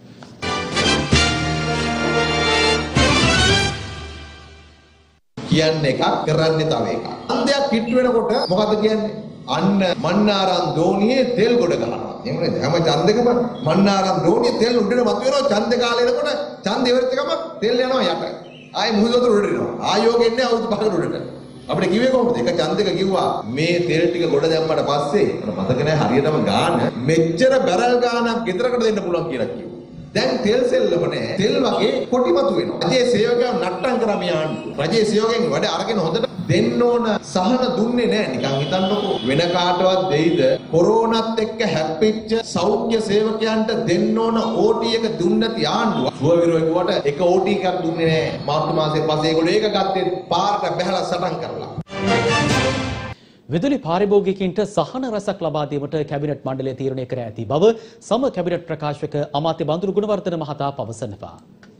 කියන්නේ එකක් කරන්නේ තව එකක්. අන්දයක් පිට වෙනකොට මොකද කියන්නේ? අන්න මන්නාරම් දෝණියේ තෙල් ගොඩ ගන්නවා. එහෙම නේද? හැම ඡන්දෙකම මන්නාරම් දෝණියේ තෙල් උඩට මත වෙනවා. ඡන්ද කාලේ එනකොට ඡන්ද ඉවරච්ච ගමන් තෙල් යනවා යට. ආයේ මුහුද වතුර උඩට එනවා. ආයෝගෙ එන්නේ අවුරුදු 5කට උඩට. අපිට කිව්වේ කොහොමද? එක ඡන්දෙක කිව්වා මේ තෙල් ටික ගොඩ දැම්මට පස්සේ මතක නැහැ හරියටම ගාන මෙච්චර බැරල් ගානක් ගෙදරකට දෙන්න පුළුවන් කියලා කිව්වා. දැන් තෙල් සෙල්ලම නැහැ. තෙල් වගේ කොටිමතු වෙනවා. රජයේ සේවකයන් නට්ටම් කරා මේ ආණ්ඩුව. රජයේ සේවකයන් වැඩ අරගෙන හොඳට දෙන්න ඕන සහන දුන්නේ නැහැ. නිකන් හිතන්නකෝ වෙන කාටවත් දෙයිද කොරෝනාත් එක්ක හැප්පිච්ච සෞඛ්‍ය සේවකයන්ට දෙන්න ඕන ඕටි එක දුන්නේ නැති ආණ්ඩුව. සුව විරෝධිකුවට එක ඕටි එකක් දුන්නේ නැහැ. මාර්තු මාසයේ පස්සේ ඒගොල්ලෝ ඒක ගත්තේ පාරට බහැලා සටන් කරලා. විදුලි පාරිභෝගිකයින්ට සහන රසක් ලබා දීමට කැබිනට් මණ්ඩලය තීරණය කර ඇති බව සම කැබිනට් ප්‍රකාශක අමාත්‍ය බඳුරු ගුණවර්ධන මහතා පවසනවා.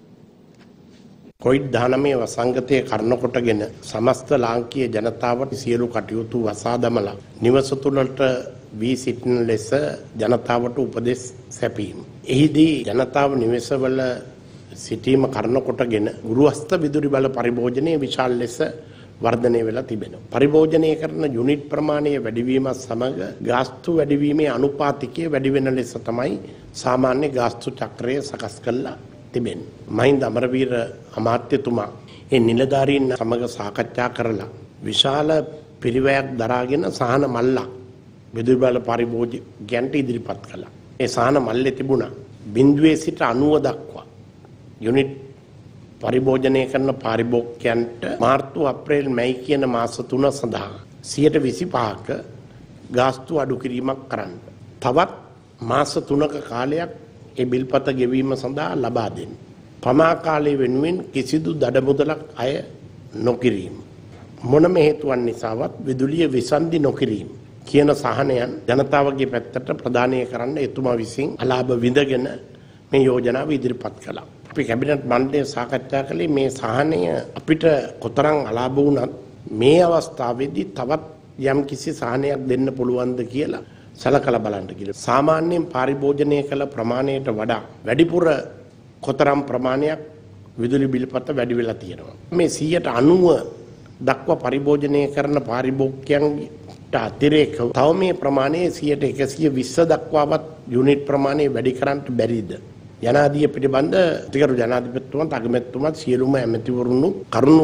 කොවිඩ්-19 වසංගතයේ කරුණ කොටගෙන සමස්ත ලාංකීය ජනතාවට සියලු කටයුතු වසා දමලා නිවස තුළට වී සිටින ලෙස ජනතාවට උපදෙස් සැපීම. එහිදී ජනතාව නිවසවල සිටීම කරුණ කොටගෙන ගෘහස්ත විදුලි බල පරිභෝජනයේ විශාල ලෙස වර්ධනය වෙලා තිබෙනවා. පරිභෝජනය කරන යුනිට් ප්‍රමාණය වැඩිවීමත් සමග ගාස්තු වැඩිවීමේ අනුපාතිකය වැඩි වෙන ලෙස තමයි සාමාන්‍ය ගාස්තු චක්‍රය සකස් කළා තිබෙන්නේ. මහින්ද අමරවීර අමාත්‍යතුමා ඒ නිලධාරීන් සමග සාකච්ඡා කරලා විශාල පිරිවැයක් දරාගෙන සහන මල්ලක් විදුලි බල පරිභෝජකයන්ට ඉදිරිපත් කළා. ඒ සහන මල්ලේ තිබුණා 0 සිට 90 දක්වා යුනිට් පරිභෝජනය කරන පාරිභෝගිකයන්ට මාර්තු අප්‍රේල් මැයි කියන මාස 3 සඳහා 25%ක ගාස්තු අඩු කිරීමක් කරන්න. තවත් මාස 3ක කාලයක් ඒ බිල්පත ගෙවීම සඳහා ලබා දෙන්න. පමා කාලය වෙනුවෙන් කිසිදු දඩ මුදලක් අය නොකිරීම. මොනම හේතුවක් නිසාවත් විදුලිය විසන්ධි නොකිරීම කියන සහනයන් ජනතාවගේ පැත්තට ප්‍රදානය කරන්න එතුමා විසින් අලාභ විඳගෙන මේ යෝජනාව ඉදිරිපත් කළා. අපි කැබිනට් මණ්ඩලයේ සාකච්ඡා කළේ මේ සහනය අපිට කොතරම් අලාභ වුණත් මේ අවස්ථාවේදී තවත් යම් කිසි සහනයක් දෙන්න පුළුවන්ද කියලා සලකලා බලන්න කියලා. සාමාන්‍යයෙන් පරිභෝජනය කළ ප්‍රමාණයට වඩා වැඩිපුර කොතරම් ප්‍රමාණයක් විදුලි බිල්පත වැඩි වෙලා තියෙනවා. මේ 90% දක්වා පරිභෝජනය කරන පාරිභෝගිකයන්ට අතිරේකව තව මේ ප්‍රමාණය 120 දක්වාවත් යුනිට් ප්‍රමාණය වැඩි කරන්න බැරිද? ජනාධිපති පිළිබඳ අතිගරු ජනාධිපතිතුමත් අගමැතිතුමත් සියලුම ඇමතිවරුන් කරුණු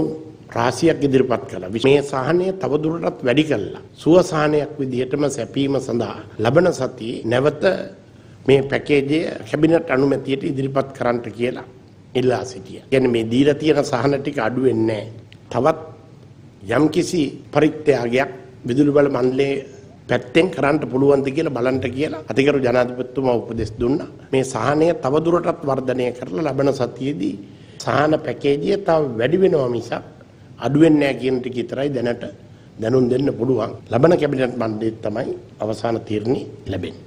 රාශියක් ඉදිරිපත් කළා. මේ සහනය තවදුරටත් වැඩි කළා. සුව සහනයක් විදිහටම සැපීම සඳහා ලබන සතියේ නැවත මේ පැකේජය කැබිනට් අනුමැතියට ඉදිරිපත් කරන්නට කියලා ඉල්ලා සිටියා. කියන්නේ මේ දීලා තියෙන සහන ටික අඩු වෙන්නේ නැහැ. තවත් යම්කිසි පරිත්‍යාගයක් විදුලි බල මණ්ඩලයේ පැත්තෙන් කරන්න පුළුවන්ද කියලා බලන්න කියලා අතිගරු ජනාධිපතිතුමා උපදෙස් දුන්නා. මේ සහනය තවදුරටත් වර්ධනය කරලා ලබන සතියේදී සහන පැකේජය තව වැඩි වෙනවා මිසක් අඩු වෙන්නේ නැහැ කියන ටික විතරයි දැනට දැනුම් දෙන්න පුළුවන්. ලබන කැබිනට් මණ්ඩලයේ තමයි අවසාන තීරණය ලැබෙන්නේ.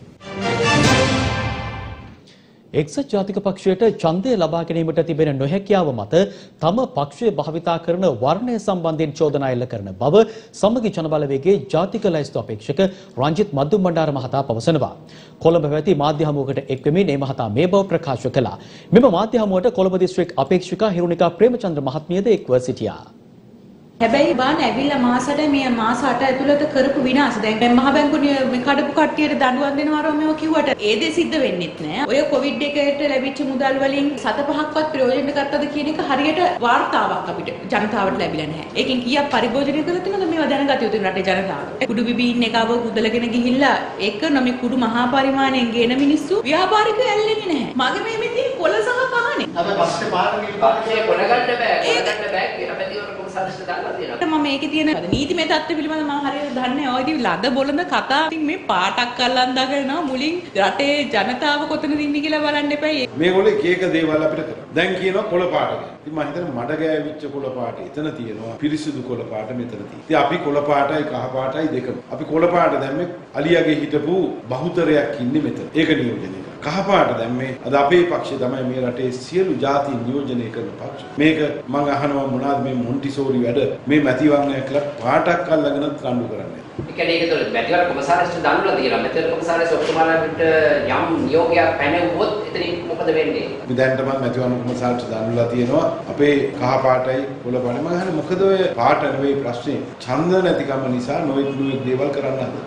එක්සත් ජාතික පක්ෂයට ඡන්දය ලබා ගැනීමට තිබෙන නොහැකියාව මත තම පක්ෂය භාවිතා කරන වර්ණය සම්බන්ධයෙන් චෝදනා එල්ල කරන බව සමගි ජනබලවේගයේ ජාතික ලැයිස්තු අපේක්ෂක රංජිත් මද්දුම්බණ්ඩාර මහතා පවසනවා. කොළඹ පැවති මාධ්‍ය හමුවකට එක්වෙමින් මේ මහතා මේ බව ප්‍රකාශ කළා. මෙම මාධ්‍ය හමුවට කොළඹ දිස්ත්‍රික් අපේක්ෂිකා හිරුනිකා ප්‍රේමචන්ද්‍ර මහත්මියද එක්ව සිටියා. හැබැයි බාන ඇවිල්ලා මාසට මේ මාස 8 ඇතුළත කරපු විනාශ දැන් මහ බැංකුවේ මේ කඩපු කට්ටියට දඬුවම් දෙනවා මේව කිව්වට ඒ දේ සිද්ධ වෙන්නෙත් නෑ. ඔය කොවිඩ් එකට ලැබිච්ච මුදල් වලින් 7-5ක්වත් ප්‍රයෝජන ගත්තද කියන එක හරියට වාර්තාවක් අපිට ජනතාවට ලැබිලා නැහැ. ඒකෙන් කීයක් පරිභෝජනය කරලා තියෙනවද මේවා දැනගත යුතු රටේ ජනතාව. කුඩු බිබී ඉන්න එකව කුදලගෙන ගිහිල්ලා ඒක නොමේ කුඩු මහා පරිමාණයෙන් ගේන මිනිස්සු ව්‍යාපාරිකයෝ ඇල්ලෙන්නේ නැහැ. මගේ මේ මෙතන කොළ සහ කහනේ. අපි පස්සේ පාරමිල් පාර්ශ්වය කොනගන්න බෑ. කොනගන්න බෑ කියලා පැතිවරට සාධිෂ්ඨ දාලා තියෙනවා. මම මේකේ තියෙන නීතිමය තත්ත්ව පිළිබඳව මම හරියට දන්නේ නැහැ. ඔය ඉතින් ලද බොළඳ කතා. ඉතින් මේ පාටක් අල්ලන් දාගෙනවා මුලින් රටේ ජනතාව කොතනද ඉන්නේ කියලා බලන්න එපා. මේගොල්ලෝ එක එක දේවල් අපිට කරා. දැන් කියනවා කොළ පාට ගැන. ඉතින් මම හිතන්නේ මඩ ගෑවිච්ච කොළ පාට එතන තියෙනවා. පිරිසිදු කොළ පාට මෙතන තියෙනවා. ඉතින් අපි කොළ පාටයි කහ පාටයි දෙකම. අපි කොළ පාට දැම්මේ අලියාගේ හිටපු බහුතරයක් ඉන්නේ මෙතන. ඒක නියෝජනය කරා. කහ පාට දැම්මේ අද අපේ පක්ෂය තමයි මේ රටේ සියලු ජාති නියෝජනය කරන පක්ෂය. මේක මම අහනවා මොනවාද මේ මොන්ටිසෝරි වැඩ මේ මැතිවරණය කළා පාටක් අල්ලගෙන රණ්ඩු කරන්නේ. ඒ කියන්නේ ඒක තුළ මැතිවර කොමසාරිස්ට දන්වලා තියලා මැතිවර කොමසාරිස් ඔක්කොමලාට යම් නියෝගයක් පැනෙවුවොත් එතනින් මොකද වෙන්නේ? අපි දැන්ටම මැතිවරණ කොමසාරිස්ට දන්වලා තියෙනවා අපේ කහ පාටයි කොළ පාටයි. මම අහන්නේ මොකද ඔය පාට නෙවෙයි ප්‍රශ්නේ. ඡන්ද නැතිකම නිසා නොයෙක් දේවල් කරන්න හදනවා.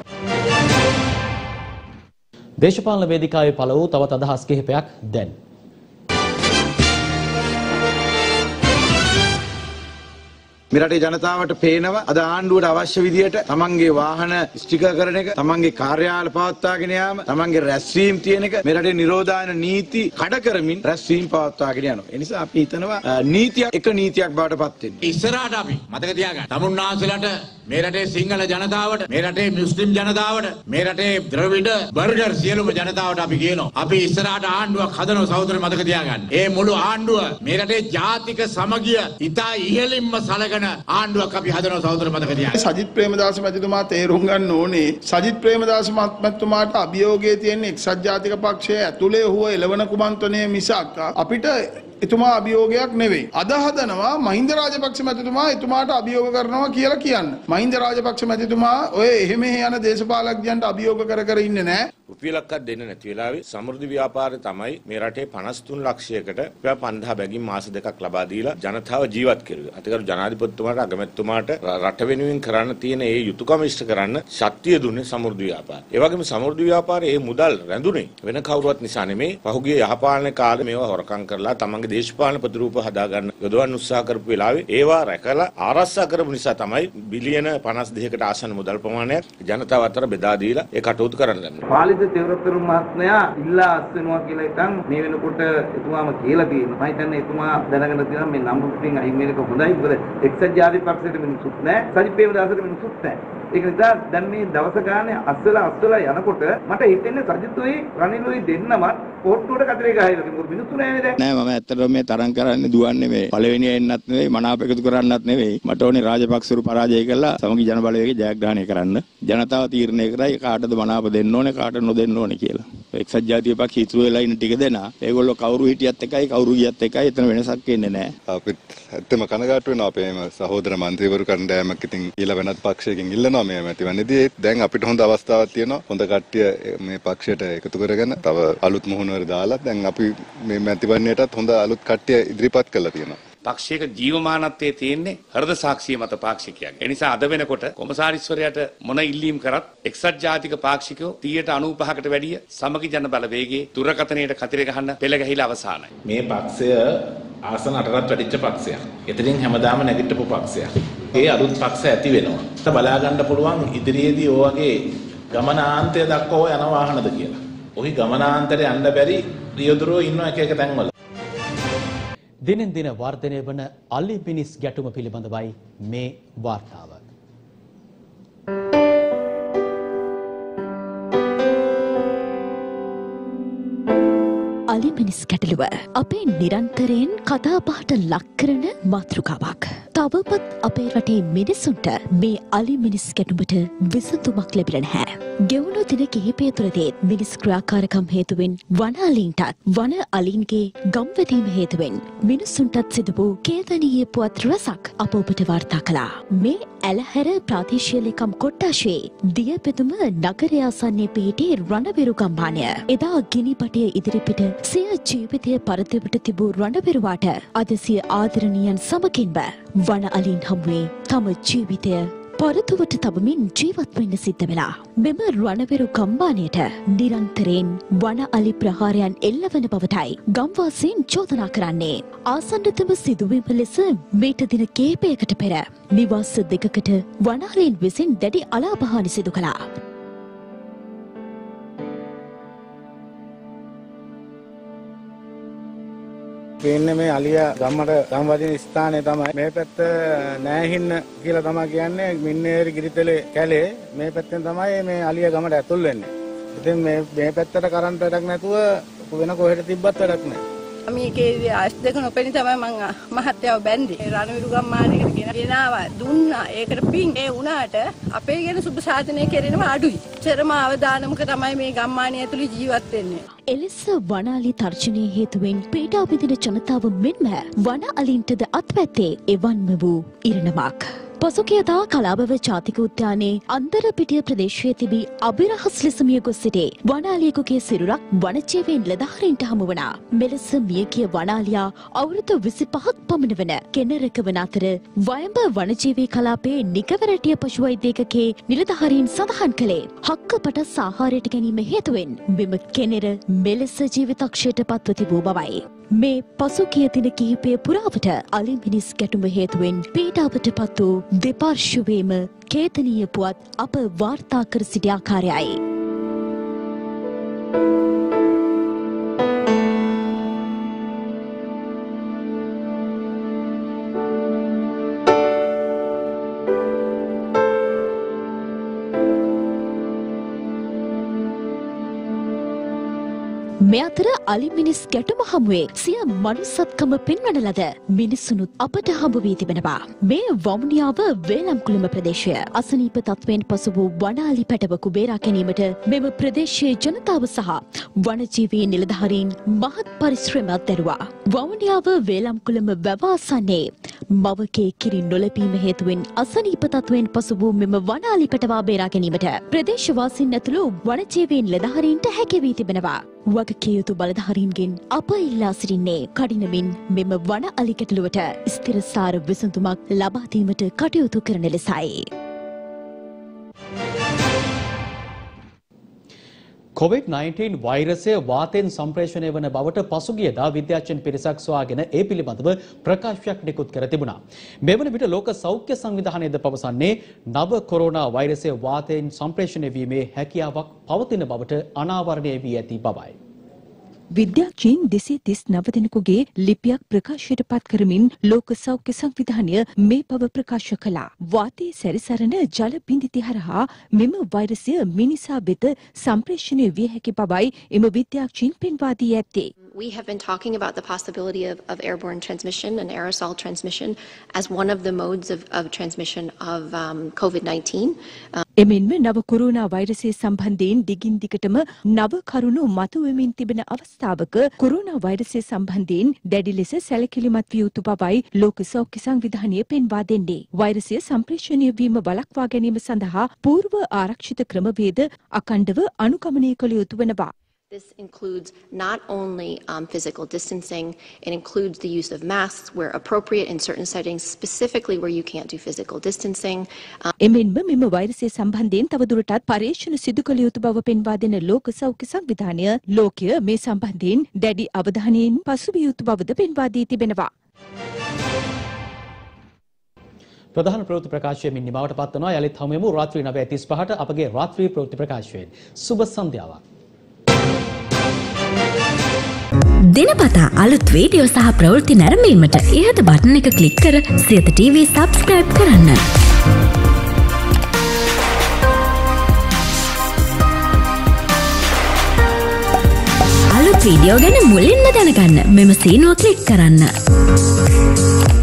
දේශපාලන වේදිකාවේ පළ වූ තවත් අදහස් කිහිපයක් දැන්. මේ රටේ ජනතාවට පේනවා අද ආණ්ඩුවට අවශ්‍ය විදියට තමන්ගේ වාහන ස්ටිකර් කරන එක, තමන්ගේ කාර්යාල පවත්වාගෙන යාම, තමන්ගේ රැස්වීම් තියෙන එක මේ රටේ නිරෝධායන නීති කඩ කරමින් රැස්වීම් පවත්වාගෙන යනවා. ඒ නිසා අපි හිතනවා නීතියක් එක නීතියක් බවට පත් වෙන්න. ඉස්සරහට අපි මතක තියාගන්න. තමුන්නාන්සලට මේ රටේ සිංහල ජනතාවට, මේ රටේ මුස්ලිම් ජනතාවට, මේ රටේ ද්‍රවිඩ බර්ගර් සියලුම ජනතාවට අපි කියනවා. අපි ඉස්සරහට ආණ්ඩුවක් හදනවා සහෝදර මතක තියාගන්න. ඒ මුළු ආණ්ඩුව මේ රටේ ජාතික සමගිය ඉතා ඉහළින්ම සලකන ආණ්ඩුවක් අපි හදනවා සහෝදර මතක තියාගන්න. සජිත් ප්‍රේමදාස මැතිතුමා තේරුම් ගන්න ඕනේ සජිත් ප්‍රේමදාස මැතිතුමාට අභියෝගයේ තියෙන එක්සත් ජාතික පක්ෂයේ ඇතුලේ හුව එළවන කුමන්ත්‍රණය මිසක් අපිට එතුමා අභියෝගයක් නෙවෙයි. අද හදනවා මහින්ද රාජපක්ෂ මැතිතුමා එතුමාට අභියෝග කරනවා කියලා කියන්න. මහින්ද රාජපක්ෂ මැතිතුමා ඔය එහෙම යන දේශපාලඥයන්ට අභියෝග කර ඉන්නේ නැහැ. රුපියලක්වත් දෙන්න නැති වෙලාවේ සමෘද්ධි ව්‍යාපාරය තමයි මේ රටේ 53 ලක්ෂයකට රුපියල් 5000 බැගින් මාස දෙකක් ලබා දීලා ජනතාව ජීවත් කෙරුවා. අතිගරු ජනාධිපතිතුමාට අගමැතිතුමාට රට වෙනුවෙන් කරන්න තියෙන ඒ යුතුයකම ඉෂ්ට කරන්න ශක්තිය දුන්නේ සමෘද්ධි ව්‍යාපාරය. ඒ වගේම සමෘද්ධි ව්‍යාපාරයේ මේ මුදල් රැඳුනේ වෙන කවුරුවත් නිසා නෙමෙයි. පහුගිය යහපාලන කාලේ මේවා හොරකම් කරලා තමන්ගේ දේශපාලන ප්‍රතිරූප හදාගන්න යොදවන්න උත්සාහ කරපු වෙලාවේ ඒවා රැකලා ආරක්ෂා කරපු නිසා තමයි බිලියන 52කට ආසන්න මුදල් ප්‍රමාණයක් ජනතාව අතර බෙදා දීලා ඒ කටයුතු කරන්න ලැබුණා. තෙවරතරු මහත්මයා ඉල්ලා අස්වෙනවා කියලා එකන් මේ වෙනකොට එතුමාම කියලා තියෙනවා. මම හිතන්නේ එතුමා දැනගෙන තියෙනවා මේ නම් රුපියල් අයින් වෙන එක හොඳයි. මොකද එක්සත් ජාතික පක්ෂයට මිනිසුත් නැහැ. සජිත් ප්‍රේමදාසට මිනිසුත් නැහැ. ඒක නිසා දැන් මේ දවස ගානේ අස්සලා යනකොට මට හිතෙන්නේ සජිත්ුයි රනිලුයි දෙන්නම පොට්ටුවට කතරේ ගහයිද මොකද මිනිස්සු නැහැ නේද? නෑ මම ඇත්තටම මේ තරම් කරන්නේ දුවන්නේ මේ පළවෙනිය එන්නත් නෙවෙයි මනාප එකතු කරන්නත් නෙවෙයි. මට ඕනේ රාජපක්ෂරු පරාජය කළා සමගි ජන බලවේගයේ ජයග්‍රහණය කරන්න. ජනතාව තීරණය කරයි කාටද මනාප දෙන්න ඕනේ කාටද නොදෙන්න ඕනේ කියලා. එක්සත් ජාතික පක්ෂ ඉතුරු වෙලා ඉන්න ටික දෙනා ඒගොල්ලෝ කවුරු හිටියත් එකයි කවුරු ගියත් එකයි එතන වෙනසක් වෙන්නේ නැහැ. අපිත් ඇත්තම කනගාටු වෙනවා අපේම සහෝදර മന്ത്രിවරු කණ්ඩායමක් ඉතින් ඊළඟ වෙනත් පක්ෂයකින් ඉල්ලනවා මේ මැතිවරණයේදී. දැන් අපිට හොඳ අවස්ථාවක් තියෙනවා. හොඳ කට්ටිය මේ පක්ෂයට එකතු කරගෙන තව අලුත් මුහුණුවර දාලා දැන් අපි මේ මැතිවරණයටත් හොඳ අලුත් කට්ටිය ඉදිරිපත් කළා තියෙනවා. පක්ෂයක ජීවමානත්වයේ තියෙන්නේ හෘද සාක්ෂිය මත පාක්ෂිකයන්. ඒ නිසා අද වෙනකොට කොමසාරිස්වරයාට මොන ඉල්ලීම් කරත් එක්සත් ජාතික පාක්ෂිකයෝ 95%කට වැඩිය සමගි ජන බලවේගයේ දුරකථනයට කතිර ගහන්න පෙළ ගැහිලා අවසానයි. මේ පක්ෂය ආසන 8කට වැඩිච්ච පක්ෂයක්. එතනින් හැමදාම නැගිටපු පක්ෂයක්. ඒ අලුත් පක්ෂ ඇති වෙනවා. බලා ගන්න පුළුවන් ඉදිරියේදී ඔය වගේ ගමනාන්තය දක්වා යන වාහනද කියලා. ඔහි ගමනාන්තරේ යන්න බැරි රියදුරෝ ඉන්න එක තැන්වල. දිනෙන් දින වර්ධනය වන අලි මිනිස් ගැටුම පිළිබඳවයි මේ වාර්තාව. අලි මිනිස් ගැටලුව අපේ නිරන්තරයෙන් කතාබහට ලක් කරන මාතෘකාවක්. තවමත් අපේ රටේ මිනිසුන්ට මේ අලි මිනිස් ගැටුමට විසඳුමක් ලැබිලා නැහැ. ගෙවුණු දින කිහිපය තුළදී මිනිස් ක්‍රියාකාරකම් හේතුවෙන් වන අලීන්ටත් වන අලීන්ගේ ගම්වැදීම හේතුවෙන් මිනිසුන්ටත් සිදු වූ ඛේදනීය පුවත් රැසක් අප ඔබට වාර්තා කළා. මේ ඇලහැර ප්‍රාදේශීය ලේකම් කොට්ටාශයේ දියපෙතුම නගරය ආසන්නයේ පිහිටි රණවිරු ගම්මානය. එදා ගිනිපටය ඉදිරිපිට සිය ජීවිතය පරදෙවට තිබූ රණවිරුවාට අද සිය ආදරණීයන් සමගින්ම වන අලින් හමුවේ තම ජීවිතය පරතුවට තබමින් ජීවත් වෙන්න සිද්ධ වෙලා. මෙම රණවිරු ගම්මානයට නිරන්තරයෙන් වන අලි ප්‍රහාරයන් එල්ලවන බවටයි ගම්වාසීන් චෝදනා කරන්නේ. ආසන්නතම සිදුවීම ලෙස මේට දින කිහිපයකට පෙර නිවාස දෙකකට වන අලීන් විසින් දැඩි අලාභහානි සිදු කළා. පේන්නේ මේ අලිය ගම්මට ගම්වදින ස්ථානය තමයි. මේ පැත්ත නෑහින්න කියලා තමයි කියන්නේ. මින්නේරි ගිරිතලේ කැලේ මේ පැත්තෙන් තමයි මේ අලිය ගමට ඇතුල් වෙන්නේ. ඉතින් මේ පැත්තට කරන්ට් වැඩක් නැතුව වෙන කොහෙට තිබ්බත් වැඩක් නැහැ. මේකේ ආස් දෙක නොපෙනී තමයි මං මහත්තයව බැන්දේ. රණවිරු ගම්මානයකට ගෙනාවා දුන්නා. ඒකට පින් ඒ වුණාට අපේ ගැන සුබ සාධනය කෙරෙනවා අඩුයි. චරම අවදානමක තමයි මේ ගම්මානය ඇතුළේ ජීවත් වෙන්නේ. එලෙස වන අලි තර්ජනය හේතුවෙන් පීඩා විඳින ජනතාව මෙන්ම වන අලින්ටද අත්වැත්තේ එවන්ම වූ ඉරණමක්. පසුගියදා කලාබව ජාතික උද්‍යානයේ අන්දරපිටිය ප්‍රදේශයේ තිබී අභිරහස් ලෙස මිය ගොස් සිටි වනාලියෙකුගේ සිරුරක් වනජීවීන් නිලධාරීන්ට හමු වුණා. මෙලෙස මියගිය වනාලියා අවුරුදු 25ක් පමණ වන කෙනෙරක වන අතර වයඹ වනජීවී කලාපයේ නිගවරටිය පශු වෛද්‍යකගේ නිලධාරීන් සඳහන් කළේ හක්කපට ආහාරයට ගැනීම හේතුවෙන් මෙම කෙනෙර මෙලෙස ජීවිතක්ෂයට පත්ව තිබූ බවයි. මේ පසුගිය දින කිහිපය පුරාවට අලි මිනිස් ගැටුම හේතුවෙන් පීඩාවට පත් වූ දෙපාර්ශ්වයේම ඛේදනීය පුවත් අප වාර්තා කර සිටි ආකාරයයි. මේ අතර අලි මිනිස් ගැටුම හමුවේ සිය මනුස්සත්කම පෙන්වන ලද මිනිසුනුත් අපට හමු වී තිබෙනවා. මේ වවුනියාව වේලම්කුළුම ප්‍රදේශය අසනීප තත්වයෙන් පසු වූ වන අලි පැටවකු බේරා ගැනීමට මෙම ප්‍රදේශයේ ජනතාව සහ වනජීවී නිලධාරීන් මහත් පරිශ්‍රමයක් දැරුවා. වවුනියාව වේලම්කුළුම වැව ආසන්නයේ මවකේ කිරි නොලැබීම හේතුවෙන් අසනීප තත්වයෙන් පසු වූ මෙම වන අලි පැටවා බේරා ගැනීමට ප්‍රදේශවාසීන් ඇතුළු වනජීවී නිලධාරීන්ට හැකි වී තිබෙනවා. වගකිය යුතු බලධාරීන්ගෙන් අප ඉල්ලා සිටින්නේ කඩිනමින් මෙම වන අලි ගැටලුවට ස්ථිරසාර විසඳුමක් ලබා දීමට කටයුතු කරන ලෙසයි. COVID-19 වෛරසය වාතයෙන් සම්ප්‍රේෂණය වන බවට පසුගියදා විද්‍යාඥයන් පිරිසක් සොයාගෙන ඒ පිළිබඳව ප්‍රකාශයක් නිකුත් කර තිබුණා. මෙවන විට ලෝක සෞඛ්‍ය සංවිධානයද පවසන්නේ නව කොරෝනා වෛරසය වාතයෙන් සම්ප්‍රේෂණය වීමේ හැකියාවක් පවතින බවට අනාවරණය වී ඇති බවයි. විද්‍යාඥයින් 239 දෙනෙකුගේ ලිපියක් ප්‍රකාශයට පත් කරමින් ලෝක සෞඛ්‍ය සංවිධානය මේ බව ප්‍රකාශ කළා. වාතයේ සැරිසරන ජල බිඳිති හරහා මෙම වෛරසය මිනිසා වෙත සම්ප්‍රේෂණය විය හැකි බවයි එම විද්‍යාඥයින් පෙන්වා දී ඇත්තේ. We have been talking about the possibility of airborne transmission and aerosol transmission as one of the modes of transmission of COVID-19. එමෙන්ම නව කොරෝනා වෛරසය සම්බන්ධයෙන් දිගින් දිගටම නව කරුණු මතුවෙමින් තිබෙන අවස්ථාවක කොරෝනා වෛරසය සම්බන්ධයෙන් දැඩි ලෙස සැලකිලිමත් විය යුතු බවයි ලෝක සෞඛ්‍ය සංවිධානය පෙන්වා දෙන්නේ. වෛරසය සම්ප්‍රේෂණය වීම වළක්වා ගැනීම සඳහා පූර්ව ආරක්ෂිත ක්‍රමවේද අඛණ්ඩව අනුගමනය කළ යුතු වෙනවා. This includes not only physical distancing, it includes the use of masks where appropriate in certain settings, specifically where you can't do physical distancing. එමෙන්ම මෙම වෛරසය සම්බන්ධයෙන් තවදුරටත් පරීක්ෂණ සිදු කළ යුතු බව පෙන්වා දෙන ලෝක සෞඛ්‍ය සංවිධානය ලෝකය මේ සම්බන්ධයෙන් දැඩි අවධානයෙන් පසුවිය යුතු බවද පෙන්වා දී තිබෙනවා. ප්‍රධාන ප්‍රවෘත්ති ප්‍රකාශය මින් නිමවට පත්වනවා. යලිත් හමුවෙමු රාත්‍රී 9:35ට අපගේ රාත්‍රී ප්‍රවෘත්ති ප්‍රකාශයෙන්. සුබ සන්ධ්‍යාවක්. දිනපතා අලුත් වීඩියෝ සහ ප්‍රවෘත්ති නැරඹීමට ඉහත බටන් එක ක්ලික් කර සියත TV සබ්ස්ක්‍රයිබ් කරන්න. අලුත් වීඩියෝ ගැන මුලින්ම දැනගන්න මෙම සීනුව ක්ලික් කරන්න.